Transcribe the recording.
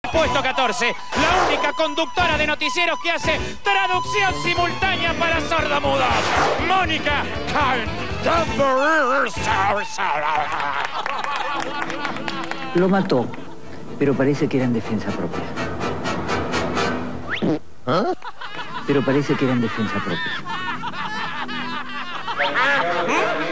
Puesto 14, la única conductora de noticieros que hace traducción simultánea para sordomudos, Mónica Canterbury. Lo mató, pero parece que era en defensa propia. ¿Ah? Pero parece que era en defensa propia.